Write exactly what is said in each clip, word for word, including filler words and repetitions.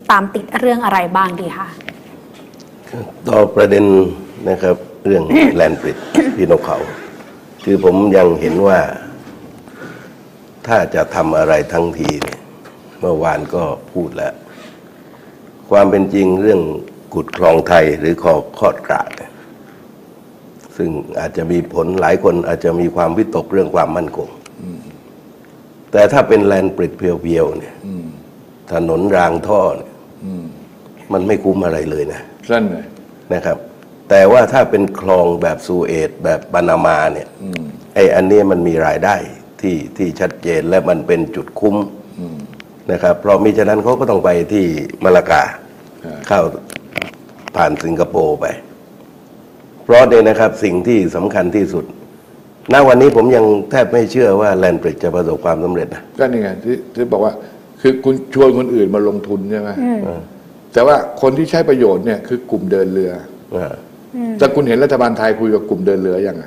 ตามติดเรื่องอะไรบ้างดีคะต่อประเด็นนะครับเรื่องแลนด์บริดจ์พี่นกเขาคือผมยังเห็นว่าถ้าจะทำอะไรทั้งทีเนี่ยเมื่อวานก็พูดแล้วความเป็นจริงเรื่องขุดคลองไทยหรือคอคอดกระดซึ่งอาจจะมีผลหลายคนอาจจะมีความวิตกเรื่องความมั่นคงแต่ถ้าเป็นแลนด์บริดจ์เพียวๆเนี่ยถนนรางท่อเนี่ยมันไม่คุ้มอะไรเลยนะนั่นเลยนะครับแต่ว่าถ้าเป็นคลองแบบซูเอตแบบปานามาเนี่ยไอ้อันนี้มันมีรายได้ที่ที่ชัดเจนและมันเป็นจุดคุ้มนะครับเพราะมิฉะนั้นเขาก็ต้องไปที่มาลากาเข้าผ่านสิงคโปร์ไปเพราะเนี่ยนะครับสิ่งที่สำคัญที่สุดณวันนี้ผมยังแทบไม่เชื่อว่าแลนด์บริดจ์จะประสบความสำเร็จนะก็นี่ไงที่ที่บอกว่าคือคุณชวนคนอื่นมาลงทุนใช่ไหมแต่ว่าคนที่ใช้ประโยชน์เนี่ยคือกลุ่มเดินเรือแต่คุณเห็นรัฐบาลไทยคุยกับกลุ่มเดินเรือยังไง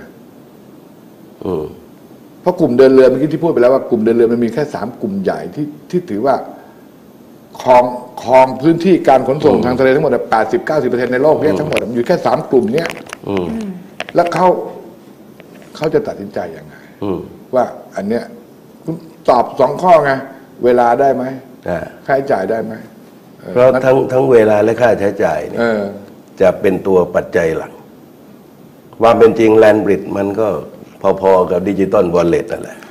เพราะกลุ่มเดินเรือเมื่อกี้ที่พูดไปแล้วว่ากลุ่มเดินเรือมันมีแค่สามกลุ่มใหญ่ที่ที่ถือว่าครองครองพื้นที่การขนส่งทางทะเลทั้งหมดแปดสิบเก้าสิบเปอร์เซ็นต์ในโลกนี้ทั้งหมดมันอยู่แค่สามกลุ่มเนี้ยแล้วเขาเขาจะตัดสินใจยังไงว่าอันเนี้ยคุณตอบสองข้อไงเวลาได้ไหมค่าใช้จ่ายได้ไหมเพราะทั้งทั้งเวลาและค่าใช้จ่ายเนี่ยจะเป็นตัวปัจจัยหลักความเป็นจริงแลนด์บริดจ์มันก็พอๆกับดิจิตอลวอลเล็ตนั่นแหละ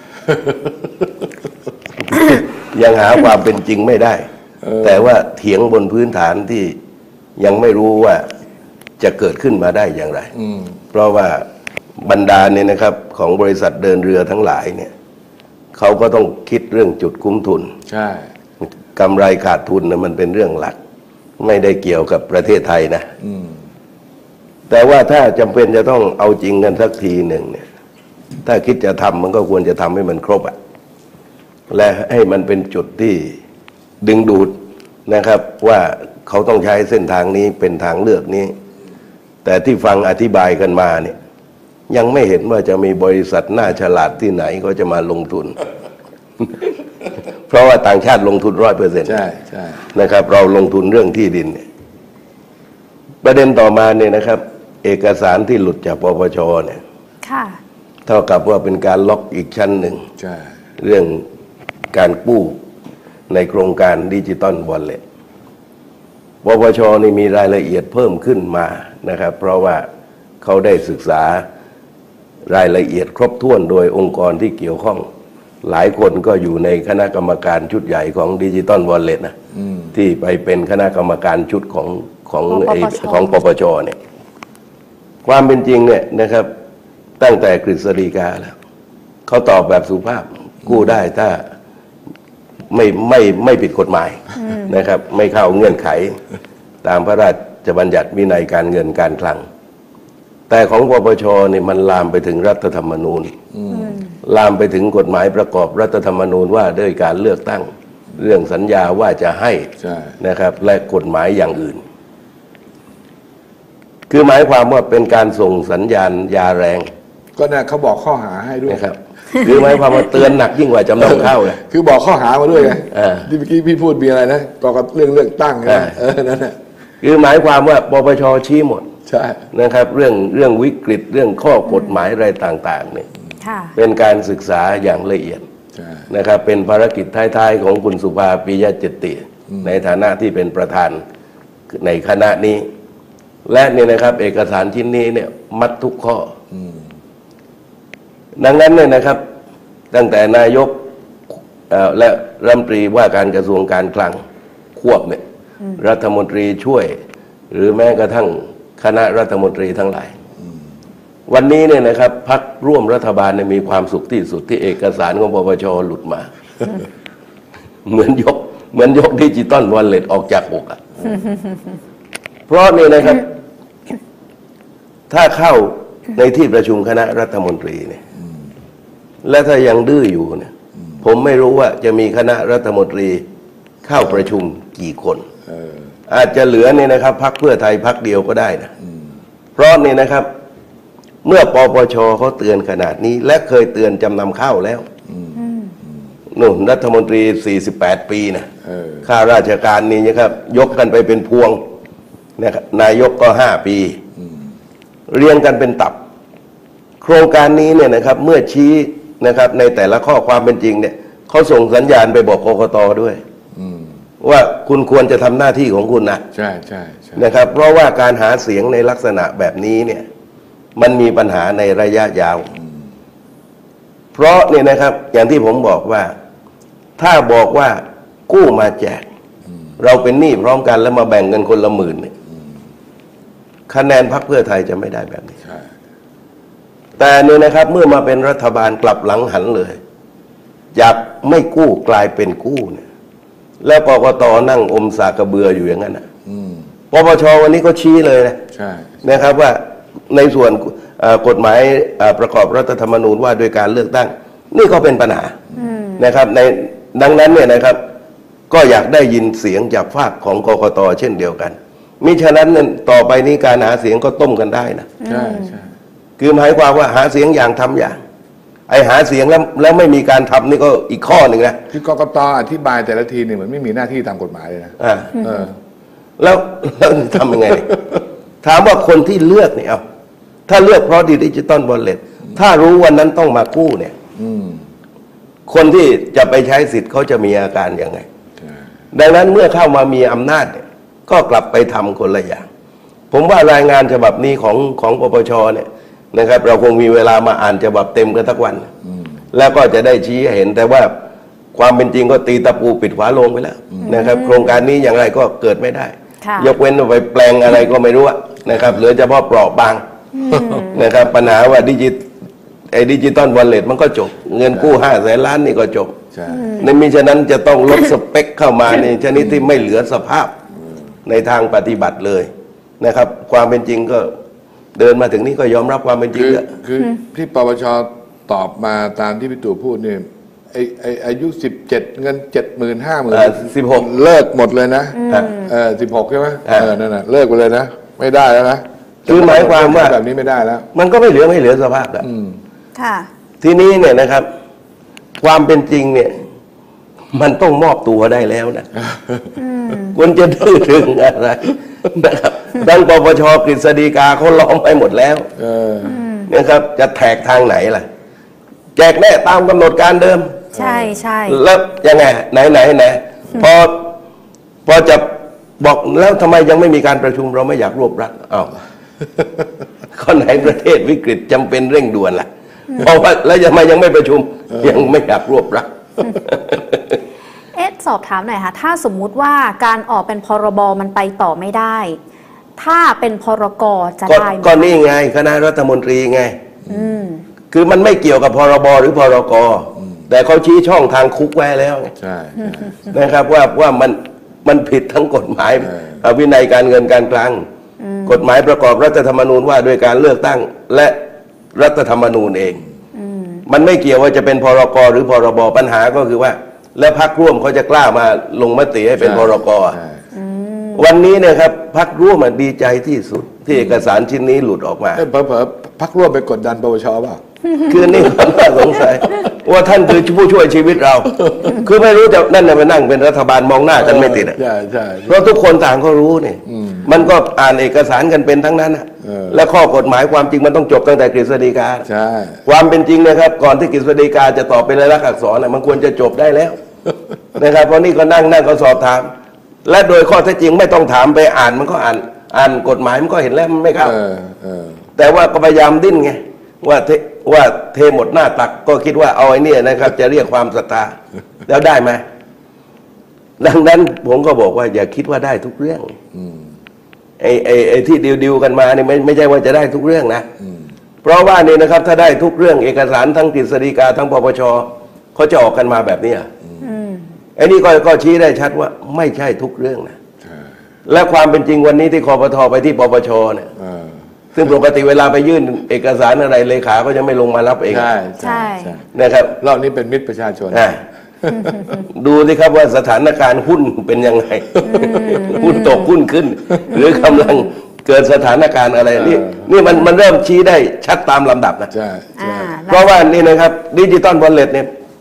ยังหาความเป็นจริงไม่ได้แต่ว่าเถียงบนพื้นฐานที่ยังไม่รู้ว่าจะเกิดขึ้นมาได้อย่างไรเพราะว่าบรรดาเนี่ยนะครับของบริษัทเดินเรือทั้งหลายเนี่ยเขาก็ต้องคิดเรื่องจุดคุ้มทุนใช่กำไรขาดทุนนะมันเป็นเรื่องหลักไม่ได้เกี่ยวกับประเทศไทยนะแต่ว่าถ้าจำเป็นจะต้องเอาจริงกันสักทีหนึ่งเนี่ยถ้าคิดจะทำมันก็ควรจะทำให้มันครบอ่ะและให้มันเป็นจุดที่ดึงดูดนะครับว่าเขาต้องใช้เส้นทางนี้เป็นทางเลือกนี้แต่ที่ฟังอธิบายกันมาเนี่ยยังไม่เห็นว่าจะมีบริษัทหน้าฉลาดที่ไหนก็จะมาลงทุน เพราะว่าต่างชาติลงทุนร้อยเปอร์เซ็นต์ใช่ใช่นะครับเราลงทุนเรื่องที่ดินเนี่ยประเด็นต่อมาเนี่ยนะครับเอกสารที่หลุดจากปปชเนี่ยเท่ากับว่าเป็นการล็อกอีกชั้นหนึ่งเรื่องการกู้ในโครงการดิจิตอลวอลเล็ตปปชนี่มีรายละเอียดเพิ่มขึ้นมานะครับเพราะว่าเขาได้ศึกษารายละเอียดครบถ้วนโดยองค์กรที่เกี่ยวข้องหลายคนก็อยู่ในคณะกรรมการชุดใหญ่ของดิจิตอลวอลเล็ตนะที่ไปเป็นคณะกรรมการชุดของของของปปชเนี่ยความเป็นจริงเนี่ยนะครับตั้งแต่กฤษฎีกาแล้วเขาตอบแบบสุภาพกู้ได้ถ้าไม่ไม่ไม่ผิดกฎหมายนะครับไม่เข้าเงื่อนไขตามพระราชบัญญัติวินัยการเงินการคลังแต่ของปปชเนี่ยมันลามไปถึงรัฐธรรมนูญลามไปถึงกฎหมายประกอบรัฐธรรมนูญว่าด้วยการเลือกตั้งเรื่องสัญญาว่าจะให้นะครับและกฎหมายอย่างอื่นคือหมายความว่าเป็นการส่งสัญญาณยาแรงก็เนี่ยเขาบอกข้อหาให้ด้วยนะครับคือหมายความว่าเตือนหนักยิ่งกว่าจำนำข้าวเลยคือบอกข้อหามาด้วยไงที่เมื่อกี้พี่พูดมีอะไรนะก็กับเรื่องเลือกตั้งนะเออนั่นแหละคือหมายความว่าปปชชี้หมดใช่นะครับเรื่องเรื่องวิกฤตเรื่องข้อกฎหมายอะไรต่างๆเนี่ยเป็นการศึกษาอย่างละเอียดนะครับเป็นภารกิจท้ายๆของคุณสุภาปิยะเจติในฐานะที่เป็นประธานในคณะนี้และเนี่ยนะครับเอกสารชิ้นนี้เนี่ยมัดทุกข้อดังนั้นเนี่ยนะครับตั้งแต่นายกและรัฐมนตรีว่าการกระทรวงการคลังควบเนี่ยรัฐมนตรีช่วยหรือแม้กระทั่งคณะรัฐมนตรีทั้งหลายวันนี้เนี่ยนะครับพรรคร่วมรัฐบาลเนี่ยมีความสุขที่สุดที่เอกสารของปปชหลุดมาเหมือนยกเหมือนยกดิจิตอลวอลเล็ตออกจากอกอ่ะเพราะนี่นะครับถ้าเข้าในที่ประชุมคณะรัฐมนตรีเนี่ยและถ้ายังดื้ออยู่เนี่ยผมไม่รู้ว่าจะมีคณะรัฐมนตรีเข้าประชุมกี่คนอาจจะเหลือเนี่ยนะครับพรรคเพื่อไทยพรรคเดียวก็ได้นะเพราะนี่นะครับเมื่อปปชเขาเตือนขนาดนี้และเคยเตือนจำนำข้าวแล้วนู่นรัฐมนตรีสี่สิบแปดปีนะข้าราชการนี่นะครับยกกันไปเป็นพวงนะครับนายกก็ห้าปีเรียงกันเป็นตับโครงการนี้เนี่ยนะครับเมื่อชี้นะครับในแต่ละข้อความเป็นจริงเนี่ยเขาส่งสัญญาณไปบอกกกตด้วยว่าคุณควรจะทำหน้าที่ของคุณนะใช่ใช่นะครับเพราะว่าการหาเสียงในลักษณะแบบนี้เนี่ยมันมีปัญหาในระยะยาวเพราะเนี่ยนะครับอย่างที่ผมบอกว่าถ้าบอกว่ากู้มาแจกเราเป็นหนี้พร้อมกันแล้วมาแบ่งกันคนละหมื่นเนี่ยคะแนนพรรคเพื่อไทยจะไม่ได้แบบนี้แต่เนี่ยนะครับเมื่อมาเป็นรัฐบาลกลับหลังหันเลยจากไม่กู้กลายเป็นกู้เนี่ยแล้วกกตนั่งอมสากกระเบืออยู่อย่างนั้นนะปปชวันนี้ก็ชี้เลยนะนะครับว่าในส่วนกฎหมายประกอบรัฐธรรมนูญว่าโดยการเลือกตั้งนี่ก็เป็นปัญหานะครับในดังนั้นเนี่ยนะครับก็อยากได้ยินเสียงจากภาคของกกตเช่นเดียวกันมิฉะนั้นต่อไปนี้การหาเสียงก็ต้มกันได้นะใช่ใช่คือหมายความว่าหาเสียงอย่างทำอย่างไอหาเสียงแล้วแล้วไม่มีการทำนี่ก็อีกข้อหนึ่งนะคือกกตอธิบายแต่ละทีเนี่ยเหมือนไม่มีหน้าที่ตามกฎหมายเลยนะอ่าเออแล้วแล้วทำยังไงถามว่าคนที่เลือกเนี่ยเอาถ้าเลือกเพราะดิจิตอลวอลเล็ตถ้ารู้วันนั้นต้องมากู้เนี่ยคนที่จะไปใช้สิทธิ์เขาจะมีอาการยังไงดังนั้นเมื่อเข้ามามีอำนาจเนี่ยก็กลับไปทำคนละอย่างผมว่ารายงานฉบับนี้ของของปปชเนี่ยนะครับเราคงมีเวลามาอ่านฉบับเต็มกันทั้งวันแล้วก็จะได้ชี้ให้เห็นแต่ว่าความเป็นจริงก็ตีตะปูปิดฝาโลงไปแล้วนะครับโครงการนี้อย่างไรก็เกิดไม่ได้ยกเว้นไปแปลงอะไรก็ไม่รู้นะครับเหลือเฉพาะเปราะบางนะครับปัญหาว่าดิจิไอ้ดิจิตอลวอลเล็ตมันก็จบเงินกู้ห้าแสนล้านนี่ก็จบในมิฉะนั้นจะต้องลดสเปคเข้ามาในชนิดที่ไม่เหลือสภาพในทางปฏิบัติเลยนะครับความเป็นจริงก็เดินมาถึงนี้ก็ยอมรับความเป็นจริงคือคือที่ปปชตอบมาตามที่พี่ตู่พูดเนี่ยไอไออายุสิบเจ็ดเงินเจ็ดหมื่นห้าหมื่นสิบหกเลิกหมดเลยนะเออสิบหกใช่ไหมเออนั่นน่ะเลิกไปเลยนะไม่ได้แล้วนะคือหมายความว่าแบบนี้ไม่ได้แล้วมันก็ไม่เหลือไม่เหลือสภาพแล้วค่ะทีนี้เนี่ยนะครับความเป็นจริงเนี่ยมันต้องมอบตัวได้แล้วนะคุณจะดื้อดึงอะไรนะครับดังปปชกฤษฎีกาเขาล้อมไปหมดแล้วนะครับจะแทกทางไหนล่ะแจกแน่ตามกำหนดการเดิมใช่ใช่แล้วยังไงไหนไหนไหนพอพอจะบอกแล้วทำไมยังไม่มีการประชุมเราไม่อยากรวบรัดอ้าวคนไหนประเทศวิกฤตจำเป็นเร่งด่วนล่ะเพราะว่าแล้วทำไมยังไม่ประชุมยังไม่อยากรวบรัดเอ๊ะสอบถามหน่อยค่ะถ้าสมมุติว่าการออกเป็นพรบมันไปต่อไม่ได้ถ้าเป็นพรกจะได้ก็นี่ไงคณะรัฐมนตรีไงคือมันไม่เกี่ยวกับพรบหรือพรกแต่เขาชี้ช่องทางคุกไว้แล้วใช่นะครับว่าว่ามันมันผิดทั้งกฎหมายวินัยการเงินการคลังกฎหมายประกอบรัฐธรรมนูญว่าด้วยการเลือกตั้งและรัฐธรรมนูญเองมันไม่เกี่ยวว่าจะเป็นพรกหรือพรบปัญหาก็คือว่าและพรรคร่วมเขาจะกล้ามาลงมติให้เป็นพรกวันนี้เนี่ยครับพรรคร่วมดีใจที่สุดที่เอกสารชิ้นนี้หลุดออกมาเผลอๆพรรคร่วมไปกดดันปปชป่ะคือนี่ผมน่าสงสัยว่าท่านคือผู้ช่วยชีวิตเราคือไม่รู้จะนั่นน่ะไปนั่งเป็นรัฐบาลมองหน้ากันไม่ติดอ่ะใช่ใช่เพราะทุกคนต่างก็รู้นี่มันก็อ่านเอกสารกันเป็นทั้งนั้นและข้อกฎหมายความจริงมันต้องจบตั้งแต่กฤษฎีกาใช่ความเป็นจริงนะครับก่อนที่กฤษฎีกาจะตอบเป็นลายลักษณ์อักษรน่ะมันควรจะจบได้แล้วนะครับเพราะนี่ก็นั่งนั่งก็สอบถามและโดยข้อเท็จจริงไม่ต้องถามไปอ่านมันก็อ่านอ่านกฎหมายมันก็เห็นแล้วมันไม่เข้าแต่ว่าก็พยายามดิ้นไงว่าเทว่าเทหมดหน้าตักก็คิดว่าเอาไอ้นี่นะครับจะเรียกความศรัทธาแล้วได้ไหมดังนั้นผมก็บอกว่าอย่าคิดว่าได้ทุกเรื่องไอ้ไอ้ไอ้ที่ดิวดิวกันมานี่ไม่ไม่ใช่ว่าจะได้ทุกเรื่องนะเพราะว่านี่นะครับถ้าได้ทุกเรื่องเอกสารทั้งกฤษฎีกาทั้งปปชเขาจะออกกันมาแบบนี้ไอ้นี่ก็ก็ชี้ได้ชัดว่าไม่ใช่ทุกเรื่องนะและความเป็นจริงวันนี้ที่คปทไปที่ปปชเนี่ยซึ่งปกติเวลาไปยื่นเอกสารอะไรเลขาก็จะไม่ลงมารับเองใช่ใช่นะครับรอบนี้เป็นมิตรประชาชนดูสิครับว่าสถานการณ์หุ้นเป็นยังไงหุ้นตกหุ้นขึ้นหรือกำลังเกิดสถานการณ์อะไรนี่นี่มันมันเริ่มชี้ได้ชัดตามลำดับนะใช่เพราะว่านี่นะครับดิจิตอลวอลเล็ตเนี่ย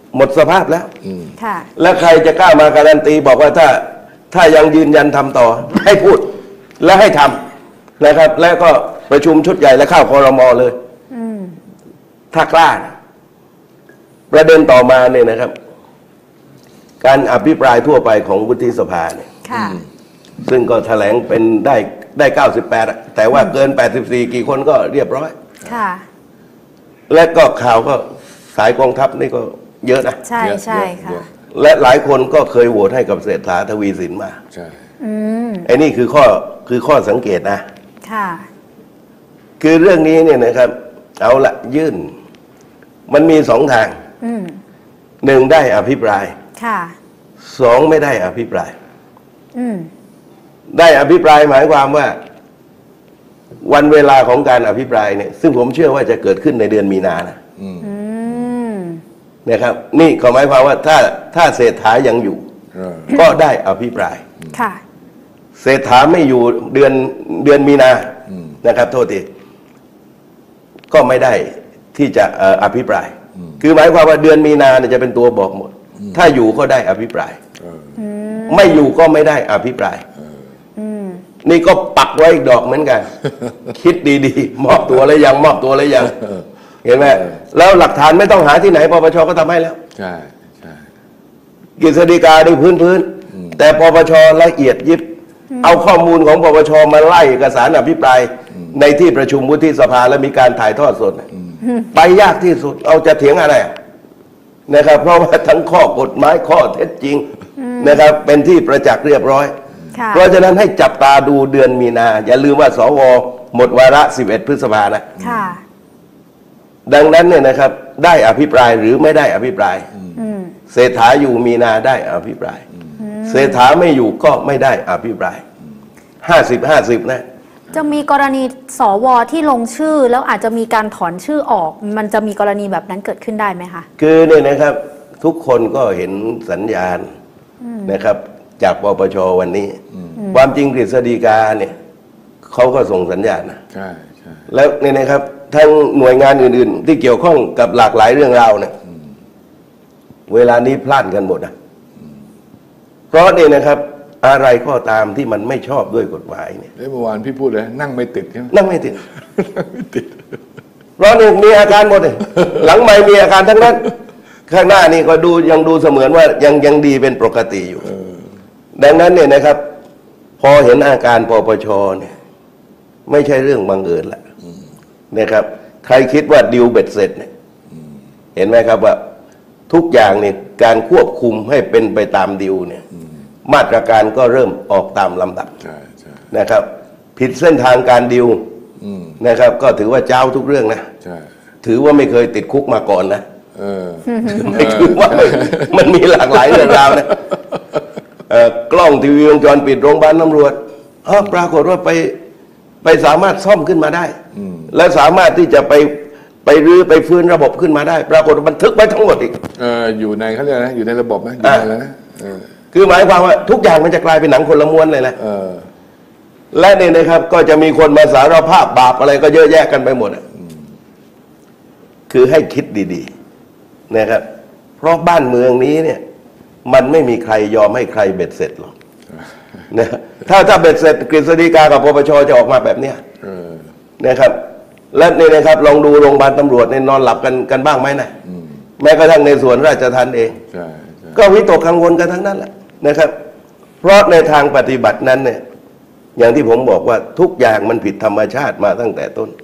หมดสภาพแล้วค่ะและใครจะกล้ามาการันตีบอกว่าถ้าถ้ายังยืนยันทำต่อ ให้พูดและให้ทำนะครับ แล้วก็ประชุมชุดใหญ่และเข้าครม.เลยถ้ากล้านะประเด็นต่อมาเนี่ยนะครับ การอภิปรายทั่วไปของวุฒิสภาเนี่ยค่ะซึ่งก็แถลงเป็นได้ได้เก้าสิบแปดแต่ว่าเกินแปดสิบสี่กี่คนก็เรียบร้อยค่ะและก็ข่าวก็สายกองทัพนี่ก็เยอะนะใช่ใช่ค่ะและหลายคนก็เคยโหวตให้กับเศรษฐาทวีสินมาใช่อืมไอ้นี่คือข้อคือข้อสังเกตนะค่ะคือเรื่องนี้เนี่ยนะครับ เอาละยื่น มันมีสองทางอืมหนึ่งได้อภิปรายค่ะสองไม่ได้อภิปรายอืมได้อภิปรายหมายความว่า วันเวลาของการอภิปรายเนี่ยซึ่งผมเชื่อว่าจะเกิดขึ้นในเดือนมีนานะอืมนะครับ นี่ก็หมายความว่าถ้าถ้าเศรษฐายังอยู่เออก็ได้อภิปรายค่ะเศรษฐาไม่อยู่เดือนเดือนมีนานะครับ โทษทีก็ไม่ได้ที่จะเอ่ออภิปราย คือหมายความว่าเดือนมีนาเนี่ยจะเป็นตัวบอกหมด ถ้าอยู่ก็ได้อภิปรายเออไม่อยู่ก็ไม่ได้อภิปรายอืมนี่ก็ปักไว้อีกดอกเหมือนกัน คิดดีๆ มอบตัวแล้วยังมอบตัวแล้วยัง เห็นไหมแล้วหลักฐานไม่ต้องหาที่ไหนปปชก็ทำให้แล้วใช่ใช่กฤษฎีกาในพื้นพื้นๆแต่ปปชละเอียดยิบ เอาข้อมูลของปปชมาไล่เอกสารอภิปราย ในที่ประชุมวุฒิสภาและมีการถ่ายทอดสดน่ะไปยากที่สุด เอาจะเถียงอะไรอ่ะนะครับ เพราะว่าทั้งข้อกฎหมายข้อเท็จจริงนะครับ เป็นที่ประจักษ์เรียบร้อยค่ะเพราะฉะนั้นให้จับตาดูเดือนมีนา อย่าลืมว่าสวหมดวาระสิบเอ็ดพฤษภานะค่ะดังนั้นเนี่ยนะครับ ได้อภิปรายหรือไม่ได้อภิปรายอืมเศรษฐาอยู่มีนาได้อภิปรายเศรษฐาไม่อยู่ก็ไม่ได้อภิปรายห้าสิบห้าสิบนะจะมีกรณีสวที่ลงชื่อแล้วอาจจะมีการถอนชื่อออก มันจะมีกรณีแบบนั้นเกิดขึ้นได้ไหมคะคือเนี่ยนะครับ ทุกคนก็เห็นสัญญาณนะครับ จากปปชวันนี้ ความจริงกฤษฎีกาเนี่ยเขาก็ส่งสัญญาณนะใช่ใช่แล้วเนี่ยนะครับทั้งหน่วยงานอื่น ๆ ที่เกี่ยวข้องกับหลากหลายเรื่องราวเนี่ยเวลานี้พลาดกันหมดนะเพราะเนี่ยนะครับ อะไรก็ตามที่มันไม่ชอบด้วยกฎหมายเนี่ยเมื่อวานพี่พูดเลยนั่งไม่ติดใช่ไหมนั่งไม่ติดไม่ติดเพราะเนี่ยมีอาการหมดเลยหลังไม่มีอาการทั้งนั้น ข้างหน้านี่ก็ดูยังดูเสมือนว่ายังยังดีเป็นปกติอยู่ดังนั้นเนี่ยนะครับ พอเห็นอาการปปชเนี่ย ไม่ใช่เรื่องบังเอิญละนะครับ ใครคิดว่าดิวเบ็ดเสร็จเนี่ยเห็นไหมครับว่าทุกอย่างเนี่ยการควบคุมให้เป็นไปตามดิวเนี่ย มาตรการก็เริ่มออกตามลำดับใช่ใช่นะครับ ผิดเส้นทางการดิวอืมนะครับ ก็ถือว่าเจ้าทุกเรื่องนะใช่ถือว่าไม่เคยติดคุกมาก่อนนะเออไม่ถือว่ามันมีหลากหลายเรื่องราวนะเอ่อกล้องทีวีวงจรปิดโรงพยาบาลตำรวจอ๋อปรากฏว่าไปไปสามารถซ่อมขึ้นมาได้ และสามารถที่จะไปไปรื้อไปฟื้นระบบขึ้นมาได้ ปรากฏว่าบันทึกไว้ทั้งหมดอีกเอออยู่ในเขาเรียกอะไรนะอยู่ในระบบนะอยู่ในอะไรนะเออคือหมายความว่าทุกอย่างมันจะกลายเป็นหนังคนละม้วนเลยนะเออและเนี่ยนะครับ ก็จะมีคนมาสารภาพบาปอะไรก็เยอะแยะกันไปหมดอะคือให้คิดดีๆนะครับ เพราะบ้านเมืองนี้เนี่ย มันไม่มีใครยอมให้ใครเบ็ดเสร็จหรอกนะถ้าถ้าเบ็ดเสร็จกฤษฎีกากับปปชจะออกมาแบบเนี้ยเออนะครับ และนี่นะครับ ลองดูโรงพยาบาลตำรวจในนอนหลับกันกันบ้างไหมนะแม้กระทั่งในส่วนราชทัณฑ์เองใช่ใช่ก็วิตกกังวลกันทั้งนั้นแหละนะครับ เพราะในทางปฏิบัตินั้นเนี่ย อย่างที่ผมบอกว่าทุกอย่างมันผิดธรรมชาติมาตั้งแต่ต้น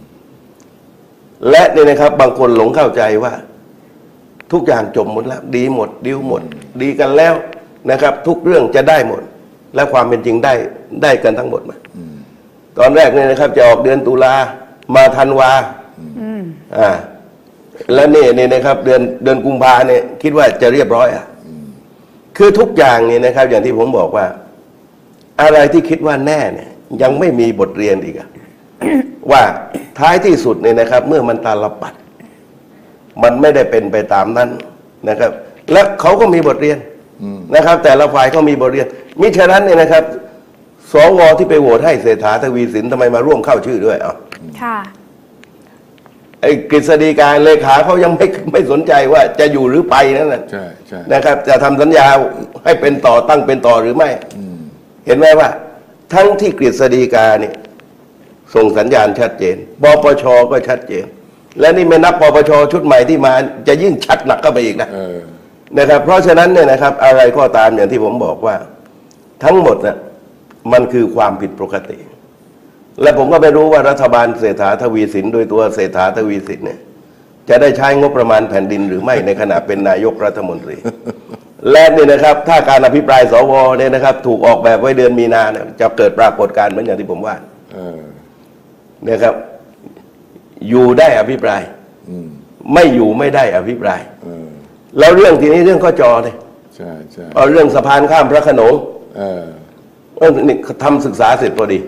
และนี่นะครับ บางคนหลงเข้าใจว่า ทุกอย่างจบหมดแล้ว ดีหมดดีลหมด ดีกันแล้วนะครับ ทุกเรื่องจะได้หมด และความเป็นจริงได้ได้กันทั้งหมดมาตอนแรกเนี่ยนะครับ จะออกเดือนตุลามาธันวาอ่า แล้วนี่นี่นะครับ เดือนเดือนกุมภาเนี่ย คิดว่าจะเรียบร้อยอ่ะคือทุกอย่างเนี่ยนะครับ อย่างที่ผมบอกว่า อะไรที่คิดว่าแน่เนี่ย ยังไม่มีบทเรียนอีกอะ ว่าท้ายที่สุดเนี่ยนะครับ เมื่อมันตาลปัด มันไม่ได้เป็นไปตามนั้นนะครับ และเขาก็มีบทเรียนนะครับ แต่ละฝ่ายก็มีบทเรียนมิฉะนั้นเนี่ยนะครับสวที่ไปโหวตให้เศรษฐาทวีสินทำไมมาร่วมเข้าชื่อด้วยอ่ะค่ะไอ้กฤษฎีกาเลขาเขายังไม่ไม่สนใจว่าจะอยู่หรือไปนั่นแหละใช่ใช่นะครับ จะทำสัญญาให้เป็นต่อตั้งเป็นต่อหรือไม่เห็นไหมว่า ทั้งที่กฤษฎีกาเนี่ยส่งสัญญาณชัดเจนปปชก็ชัดเจน และนี่ไม่นับปปชชุดใหม่ที่มาจะยิ่งชัดหนักเข้าไปอีกนะเออนะครับ เพราะฉะนั้นเนี่ยนะครับ อะไรก็ตามอย่างที่ผมบอกว่า ทั้งหมดนะมันคือความผิดปกติ และผมก็ไม่รู้ว่ารัฐบาลเศรษฐาทวีสินโดยตัวเศรษฐาทวีสินเนี่ยจะได้ใช้งบประมาณแผ่นดินหรือไม่ในขณะเป็นนายกรัฐมนตรี และนี่นะครับ ถ้าการอภิปรายสวเนี่ยนะครับ ถูกออกแบบไว้เดือนมีนาเนี่ยจะเกิดปรากฏการณ์เหมือนอย่างที่ผมว่าเออนะครับ อยู่ได้อภิปรายอืมไม่อยู่ไม่ได้อภิปรายเออแล้วเรื่องทีนี้เรื่องข้อจอเนี่ยใช่ใช่เอาเรื่องสะพานข้ามพระโขนงเออเออนี่ทำศึกษาเสร็จพอดี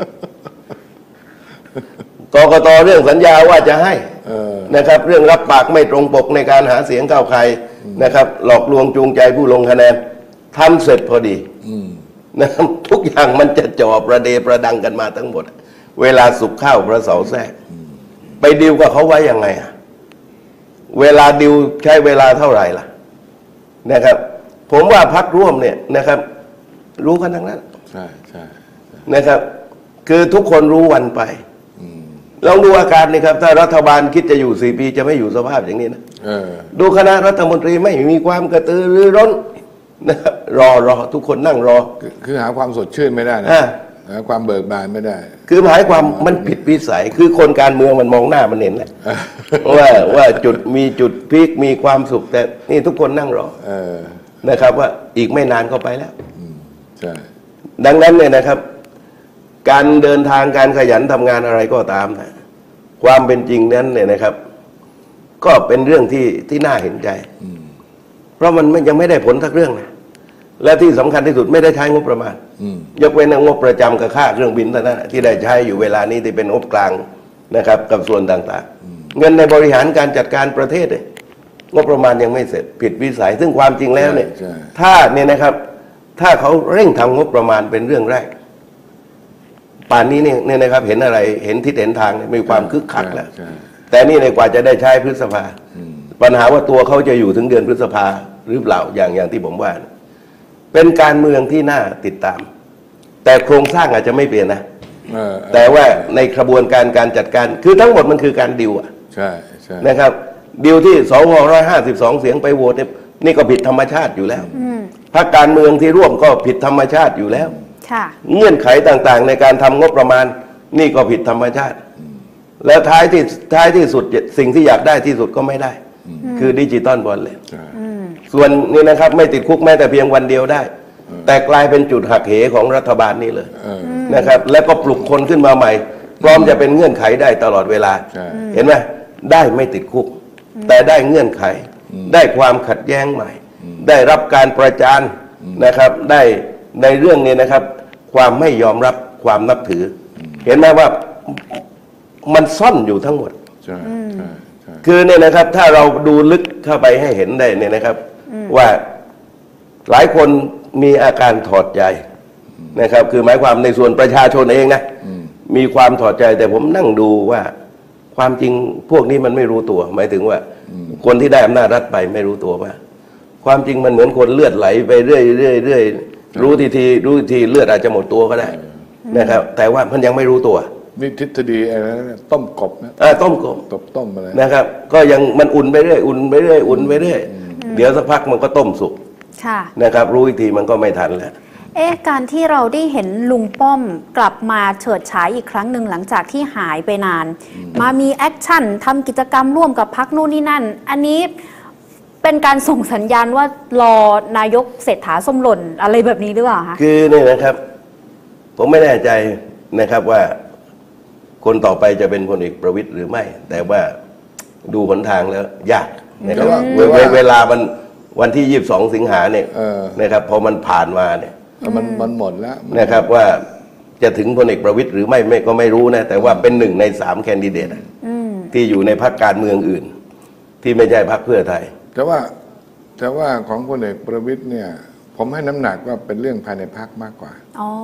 กกตเรื่องสัญญาว่าจะให้เออนะครับ เรื่องรับปากไม่ตรงปกในการหาเสียงก้าวไกลนะครับ หลอกลวงจูงใจผู้ลงคะแนนทำเสร็จพอดีอืมนะครับทุกอย่างมันจะจ่อประเดประดังกันมาทั้งหมด เวลาสุกข้าวพระเสาแทรกไปดิวกับเขาไว้ยังไงอะเวลาดิวใช้เวลาเท่าไหร่ล่ะนะครับ ผมว่าพักร่วมเนี่ยนะครับ รู้กันทั้งนั้นใช่ใช่ใช่นะครับ คือทุกคนรู้วันไปอืมลองดูอาการนี่ครับ ถ้ารัฐบาลคิดจะอยู่สี่ปีจะไม่อยู่สภาพอย่างนี้นะเออดูคณะรัฐมนตรีไม่มีความกระตือรือร้นนะครับรอรอทุกคนนั่งรอคือคือหาความสดชื่นไม่ได้นะอ่าหาความเบิกบานไม่ได้คือหมายความมันผิดวิสัย คือคนการเมืองมันมองหน้ามันเห็นแหละ ว่าว่าจุดมีจุดพีคมีความสุข แต่นี่ทุกคนนั่งรอเออนะครับ ว่าอีกไม่นานก็ไปแล้วใช่ดังนั้นเนี่ยนะครับ การเดินทางการขยันทำงานอะไรก็ตามนะความเป็นจริงนั้นเนี่ยนะครับ ก็เป็นเรื่องที่ที่น่าเห็นใจ เพราะมันไม่ยังไม่ได้ผลสักเรื่องนะและที่สำคัญที่สุดไม่ได้ใช้งบประมาณอืมยกเว้นงบประจำกับค่าเครื่องบินเท่านั้นที่ได้ใช้อยู่เวลานี้ที่เป็นงบกลางนะครับ กับส่วนต่างๆ เงินในบริหารการจัดการประเทศเนี่ยงบประมาณยังไม่เสร็จผิดวิสัย ซึ่งความจริงแล้วเนี่ยใช่ถ้าเนี่ยนะครับ ถ้าเขาเร่งทำงบประมาณเป็นเรื่องแรก ป่านนี้เนี่ยเนี่ยนะครับ เห็นอะไรเห็นทิศเห็นทางเนี่ยมีความคึกคักแล้วใช่แต่นี่ในกว่าจะได้ใช้พฤษภาปัญหาว่าตัวเขาจะอยู่ถึงเดือนพฤษภาหรือเปล่าอย่างอย่างที่ผมว่านะเป็นการเมืองที่น่าติดตาม แต่โครงสร้างอาจจะไม่เปลี่ยนนะเออแต่ว่าในกระบวนการการจัดการคือทั้งหมดมันคือการดิวอะใช่ใช่นะครับดิวที่สวร้อยห้าสิบสองเสียงไปโหวตเนี่ยนี่ก็ผิดธรรมชาติอยู่แล้วพรรคการเมืองที่ร่วมก็ผิดธรรมชาติอยู่แล้วค่ะเงื่อนไขต่างๆ ในการทำงบประมาณ นี่ก็ผิดธรรมชาติ แล้วท้ายที่ท้ายที่สุดสิ่งที่อยากได้ที่สุดก็ไม่ได้ คือดิจิตอลบอลเลยใช่ส่วนนี่นะครับไม่ติดคุกแม้แต่เพียงวันเดียวได้ แต่กลายเป็นจุดหักเหของรัฐบาลนี่เลยเออนะครับ แล้วก็ปลุกคนขึ้นมาใหม่ พร้อมจะเป็นเงื่อนไขได้ตลอดเวลาใช่เห็นไหมได้ไม่ติดคุก แต่ได้เงื่อนไข ได้ความขัดแย้งใหม่ ได้รับการประจานนะครับ ได้ในเรื่องนี้นะครับ ความไม่ยอมรับความนับถือ เห็นไหมว่ามันซ่อนอยู่ทั้งหมดใช่ใช่ใช่คือเนี่ยนะครับ ถ้าเราดูลึกเข้าไปให้เห็นได้เนี่ยนะครับ ว่าหลายคนมีอาการถอดใจนะครับ คือหมายความในส่วนประชาชนเองนะมีความถอดใจแต่ผมนั่งดูว่า ความจริงพวกนี้มันไม่รู้ตัว หมายถึงว่า คนที่ได้อำนาจรัฐไปไม่รู้ตัวว่า ความจริงมันเหมือนคนเลือดไหลไปเรื่อยเรื่อยเรื่อยรู้ทีทีรู้ทีทีเลือดอาจจะหมดตัวก็ได้นะครับ แต่ว่ามันยังไม่รู้ตัวนี่ทฤษฎีอะไรนะต้มกบนะอ่าต้มกบตบต้มอะไรนะครับ ก็ยังมันอุ่นไปเรื่อยอุ่นไปเรื่อยอุ่นไปเรื่อยเดี๋ยวสักพักมันก็ต้มสุกค่ะนะครับ รู้อีกทีมันก็ไม่ทันแล้วเอ๊ะการที่เราได้เห็นลุงป้อมกลับมาเฉิดฉายอีกครั้งหนึ่งหลังจากที่หายไปนาน มามีแอคชั่นทำกิจกรรมร่วมกับพักนู่นนี่นั่น อันนี้เป็นการส่งสัญญาณว่ารอนายกเศรษฐาส้มหล่นอะไรแบบนี้หรือเปล่าคะคือเนี่ยนะครับ ผมไม่แน่ใจนะครับว่าคนต่อไปจะเป็นพลเอกประวิตยหรือไม่ แต่ว่าดูหนทางแล้วยากนะครับเวเวเวลามันวันที่ยี่สิบสองสิงหาเนี่ยเออนะครับพอมันผ่านมาเนี่ยมันมันหมดแล้วนะครับว่าจะถึงพลเอกประวิตยหรือไม่ไม่ก็ไม่รู้นะแต่ว่าเป็นหนึ่งในสามแคนดิเดตอะที่อยู่ในพรรคการเมืองอื่น ที่ไม่ใช่พรรคเพื่อไทยแต่ว่าแต่ว่าของพลเอกประวิตยเนี่ย ผมให้น้ำหนักว่าเป็นเรื่องภายในพรรคมากกว่าอ๋อ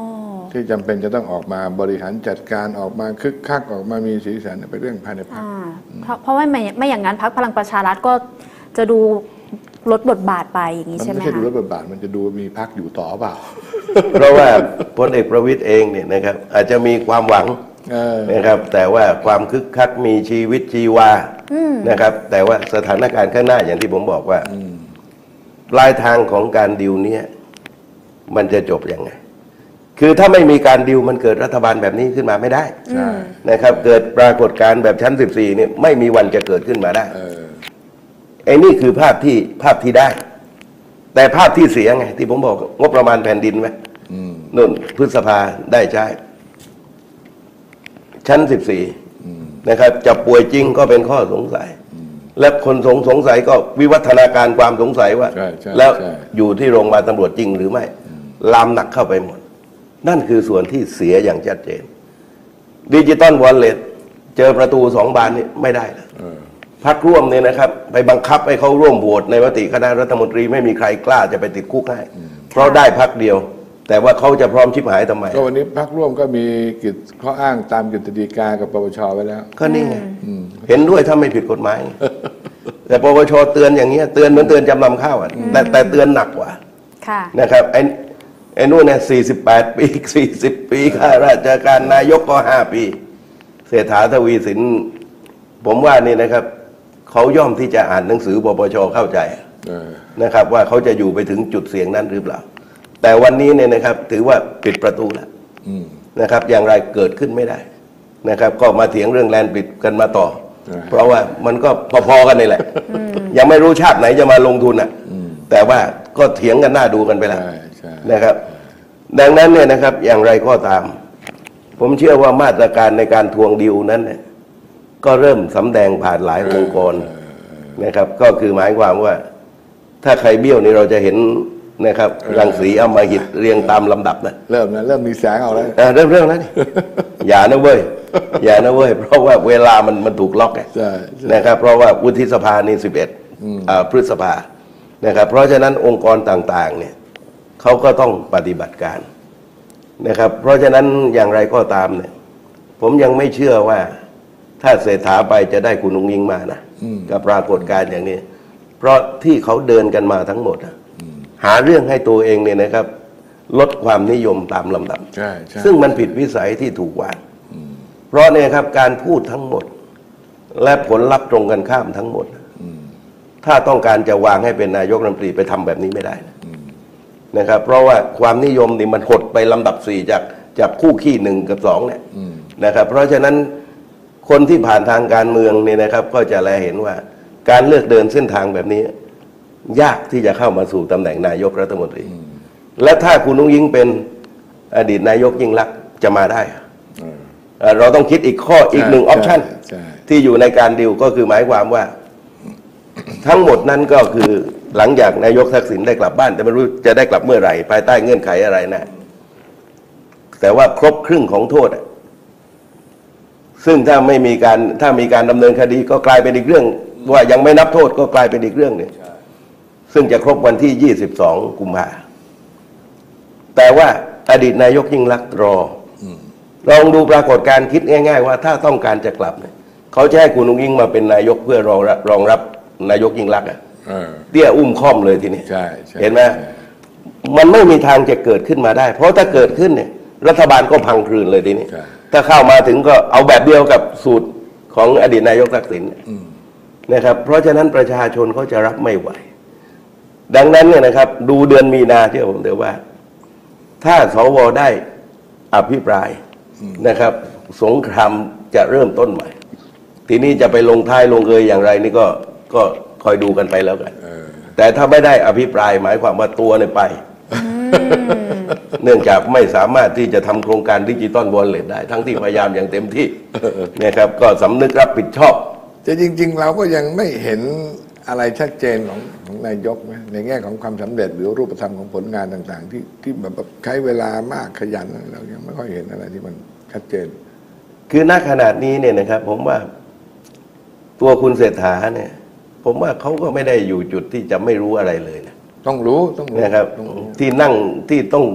ที่จำเป็นจะต้องออกมาบริหารจัดการออกมาคึกคักออกมามีสีสันเป็นเรื่องภายในพรรคเพราะเพราะว่าไม่ไม่อย่างนั้นพรรคพลังประชารัฐก็จะดูลดบทบาทไปอย่างนี้ใช่ไหมคะมันไม่ใช่ดูลดบทบาทมันจะดูมีพรรคอยู่ต่อเปล่าเพราะว่าพลเอกประวิตยเองเนี่ยนะครับอาจจะมีความหวังนะครับแต่ว่าความคึกคักมีชีวิตชีวานะครับแต่ว่าสถานการณ์ข้างหน้าอย่างที่ผมบอกว่าปลายทางของการดิวเนี่ยมันจะจบยังไงคือถ้าไม่มีการดิวมันเกิดรัฐบาลแบบนี้ขึ้นมาไม่ได้นะครับเกิดปรากฏการณ์แบบชั้นสิบสี่เนี่ยไม่มีวันจะเกิดขึ้นมาได้ไอ้นี่คือภาพที่ภาพที่ได้แต่ภาพที่เสียไงที่ผมบอกงบประมาณแผ่นดินไหมนู่นพฤษภาได้ใช้ชั้นสิบสี่นะครับจะป่วยจริงก็เป็นข้อสงสัยและคนสงสงสัยก็วิวัฒนาการความสงสัยว่าแล้วอยู่ที่โรงพยาบาลตำรวจจริงหรือไม่ลามหนักเข้าไปหมดนั่นคือส่วนที่เสียอย่างชัดเจนดิจิตอลวอลเล็ตเจอประตูสองบานนี่ไม่ได้แล้วพรรคร่วมเนี่ยนะครับไปบังคับให้เขาร่วมโหวตในมติคณะรัฐมนตรีไม่มีใครกล้าจะไปติดคุกให้เพราะได้พรรคเดียวแต่ว่าเขาจะพร้อมชิบหายทำไมก็วันนี้พรรคร่วมก็มีกิจข้ออ้างตามกฤษฎีกากับปปชไว้แล้วก็นี่ไงเห็นด้วยถ้าไม่ผิดกฎหมายแต่ปปชเตือนอย่างเงี้ยเตือนเหมือนเตือนจำนำข้าวอ่ะแต่แต่เตือนหนักกว่านะครับไอ้ไอ้นู่นเนี่ยสี่สิบแปดปีสี่สิบปีข้าราชการนายกก็ห้าปีเศรษฐาทวีสินผมว่านี่นะครับเขาย่อมที่จะอ่านหนังสือปปชเข้าใจนะครับว่าเขาจะอยู่ไปถึงจุดเสี่ยงนั้นหรือเปล่าแต่วันนี้เนี่ยนะครับถือว่าปิดประตูแล้วนะครับอย่างไรเกิดขึ้นไม่ได้นะครับก็มาเถียงเรื่องแลนด์ปิดกันมาต่อเพราะว่ามันก็พอๆกันนี่แหละยังไม่รู้ชาติไหนจะมาลงทุนอ่ะแต่ว่าก็เถียงกันหน้าดูกันไปแล้วนะครับดังนั้นเนี่ยนะครับอย่างไรก็ตาม ผมเชื่อว่ามาตรการในการทวงดิวนั้นเนี่ยก็เริ่มสำแดงผ่านหลายองค์กรนะครับก็คือหมายความว่าถ้าใครเบี้ยวนี่เราจะเห็นนะครับรังสีอำมหิตเรียงตามลำดับนะเริ่มนะเริ่มมีแสงออกแล้วเริ่มเริ่มแล้วนี่อย่านะเว้ยอย่านะเว้ยเพราะว่าเวลามันมันถูกล็อกไงนะครับเพราะว่าวุฒิสภานี่สิบเอ็ดพฤษภานะครับเพราะฉะนั้นองค์กรต่างๆเนี่ยเขาก็ต้องปฏิบัติการนะครับเพราะฉะนั้นอย่างไรก็ตามเนี่ยผมยังไม่เชื่อว่าถ้าเศรษฐาไปจะได้คุณอุ้งอิงมานะกับปรากฏการณ์อย่างนี้เพราะที่เขาเดินกันมาทั้งหมดหาเรื่องให้ตัวเองเนี่ยนะครับลดความนิยมตามลำดับซึ่งมันผิดวิสัยที่ถูกวางเพราะเนี่ยครับการพูดทั้งหมดและผลลัพธ์ตรงกันข้ามทั้งหมดถ้าต้องการจะวางให้เป็นนายกรัฐมนตรีไปทำแบบนี้ไม่ได้นะครับเพราะว่าความนิยมนี่มันหดไปลำดับสี่จากจากคู่ขี้หนึ่งกับสองเนี่ยนะครับเพราะฉะนั้นคนที่ผ่านทางการเมืองเนี่ยนะครับก็จะแลเห็นว่าการเลือกเดินเส้นทางแบบนี้ยากที่จะเข้ามาสู่ตำแหน่งนายกรัฐมนตรีและถ้าคุณนุ้งยิ่งเป็นอดีตนายกยิ่งลักษณ์จะมาได้เราต้องคิดอีกข้ออีกหนึ่งออปชั่นที่อยู่ในการดิวก็คือหมายความว่าทั้งหมดนั้นก็คือหลังจากนายกทักษิณได้กลับบ้านแต่ไม่รู้จะได้กลับเมื่อไหร่ภายใต้เงื่อนไขอะไรนะแต่ว่าครบครึ่งของโทษซึ่งถ้าไม่มีการถ้ามีการดำเนินคดีก็กลายเป็นอีกเรื่องว่ายังไม่นับโทษก็กลายเป็นอีกเรื่องหนึ่งซึ่งจะครบวันที่ยี่สิบสองกุมภาพันธ์แต่ว่าอดีตนายกยิ่งลักษณ์รอลองดูปรากฏการณ์คิดง่ายๆว่าถ้าต้องการจะกลับเนี่ยเขาจะให้คุณอุ้งอิงมาเป็นนายกเพื่อรองรองรับนายกยิ่งลักษณ์อ่ะเตี้ยอุ้มค่อมเลยทีนี้เห็นไหมมันไม่มีทางจะเกิดขึ้นมาได้เพราะถ้าเกิดขึ้นเนี่ยรัฐบาลก็พังคลืนเลยทีนี้ถ้าเข้ามาถึงก็เอาแบบเดียวกับสูตรของอดีตนายกทักษิณนะครับเพราะฉะนั้นประชาชนเขาจะรับไม่ไหวดังนั้นเนี่ยนะครับดูเดือนมีนาที่ผมเดี๋ยวว่าถ้าสวได้อภิปรายนะครับสงครามจะเริ่มต้นใหม่ทีนี้จะไปลงท้ายลงเอยอย่างไรนี่ก็ก็คอยดูกันไปแล้วกันแต่ถ้าไม่ได้อภิปรายหมายความว่าตัวเนี่ยไปเนื่องจากไม่สามารถที่จะทำโครงการดิจิตอลวอลเล็ตได้ทั้งที่พยายามอย่างเต็มที่นะครับก็สำนึกรับผิดชอบแต่จริงๆเราก็ยังไม่เห็นอะไรชัดเจนของของนายกนะในแง่ของความสำเร็จหรือรูปธรรมของผลงานต่างๆที่ที่แบบใช้เวลามากขยันเรายังไม่ค่อยเห็นอะไรที่มันชัดเจนคือณขนาดนี้เนี่ยนะครับผมว่าตัวคุณเศรษฐาเนี่ยผมว่าเขาก็ไม่ได้อยู่จุดที่จะไม่รู้อะไรเลยนะต้องรู้ต้องรู้นะครับที่นั่งที่ต้อง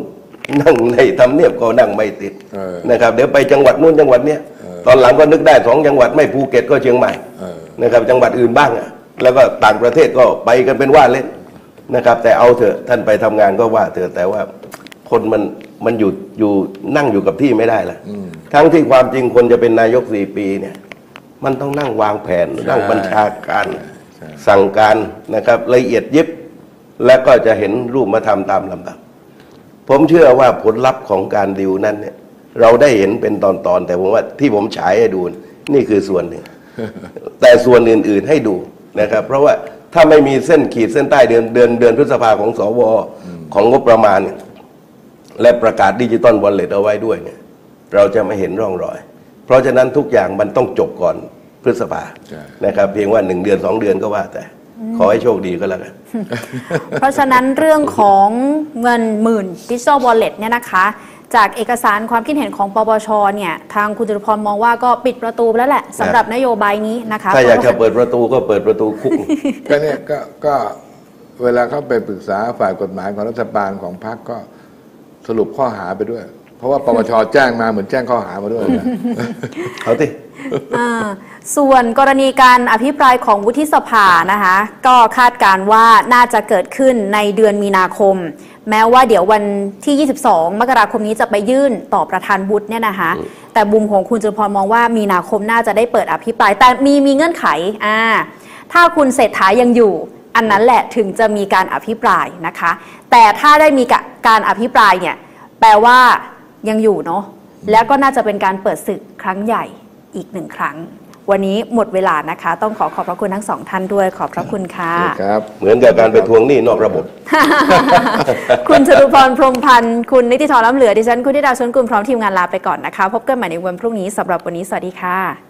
นั่งในทำเนียบก็นั่งไม่ติดเออนะครับเดี๋ยวไปจังหวัดนู้นจังหวัดเนี้ยตอนหลังก็นึกได้สองจังหวัดไม่ภูเก็ตก็เชียงใหม่เออนะครับจังหวัดอื่นบ้างอะแล้วก็ต่างประเทศก็ไปกันเป็นว่าเล่นนะครับแต่เอาเถอะท่านไปทำงานก็ว่าเถอะแต่ว่าคนมันมันอยู่อยู่นั่งอยู่กับที่ไม่ได้ละทั้งที่ความจริงคนจะเป็นนายกสี่ปีเนี่ยมันต้องนั่งวางแผนนั่งบัญชาการสั่งการนะครับละเอียดยิบและก็จะเห็นรูปมาทำตามลำดับผมเชื่อว่าผลลัพธ์ของการดิวนั้นเนี่ยเราได้เห็นเป็นตอนๆแต่ผมว่าที่ผมฉายให้ดูนี่คือส่วนหนึ่ง แต่ส่วนอื่นๆให้ดูนะครับเพราะว่าถ้าไม่มีเส้นขีดเส้นใต้เดือนเดือนเดือนพฤษภาของสวของงบประมาณเนี่ยและประกาศดิจิตอลวอลเล็ตเอาไว้ด้วยเนี่ยเราจะไม่เห็นร่องรอยเพราะฉะนั้นทุกอย่างมันต้องจบก่อนพฤษภานะครับเพียงว่าหนึ่งเดือนสองเดือนก็ว่าแต่ขอให้โชคดีก็แล้วกันเพราะฉะนั้นเรื่องของเงินหมื่นดิจิทัลวอลเล็ตเนี่ยนะคะจากเอกสารความคิดเห็นของปปชเนี่ยทางคุณจตุพรมองว่าก็ปิดประตูแล้วแหละสำหรับนโยบายนี้นะคะถ้าอยากจะเปิดประตูก็เปิดประตูคุกก็เนี่ยก็ก็เวลาเขาไปปรึกษาฝ่ายกฎหมายของรัฐบาลของพรรคก็สรุปข้อหาไปด้วย เพราะว่าปปชแจ้งมาเหมือนแจ้งข้อหามาด้วยนะเอาติส่วนกรณีการอภิปรายของวุฒิสภานะคะก็คาดการว่าน่าจะเกิดขึ้นในเดือนมีนาคมแม้ว่าเดี๋ยววันที่ยี่สิบสองมกราคมนี้จะไปยื่นต่อประธานวุฒิเนี่ยนะคะแต่มุมของคุณจตุพรมองว่ามีนาคมน่าจะได้เปิดอภิปรายแต่มีมีเงื่อนไขอ่าถ้าคุณเศรษฐายังอยู่อันนั้นแหละถึงจะมีการอภิปรายนะคะแต่ถ้าได้มีการอภิปรายเนี่ยแปลว่ายังอยู่เนาะแล้วก็น่าจะเป็นการเปิดศึกครั้งใหญ่อีกหนึ่งครั้งวันนี้หมดเวลานะคะต้องขอขอบพระคุณทั้งสองท่านด้วยขอบพระคุณค่ะครับเหมือนกับการไปทวงหนี้นอกระบบคุณจตุพรพรหมพันธ์คุณนิติธรล้ำเหลือดิฉันคุณธิดาชวนกุลพร้อมทีมงานลาไปก่อนนะคะพบกันใหม่ในวันพรุ่งนี้สำหรับวันนี้สวัสดีค่ะ